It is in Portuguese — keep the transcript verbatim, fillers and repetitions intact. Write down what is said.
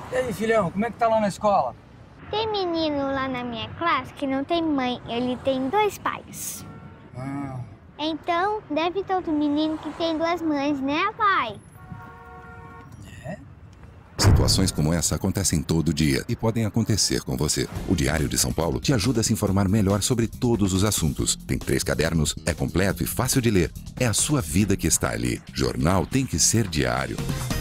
E aí, filhão, como é que tá lá na escola? Tem menino lá na minha classe que não tem mãe, ele tem dois pais. Ah, Então, deve ter outro menino que tem duas mães, né, pai? é? Situações como essa acontecem todo dia e podem acontecer com você. O Diário de São Paulo te ajuda a se informar melhor sobre todos os assuntos. Tem três cadernos, é completo e fácil de ler. É a sua vida que está ali. Jornal tem que ser diário.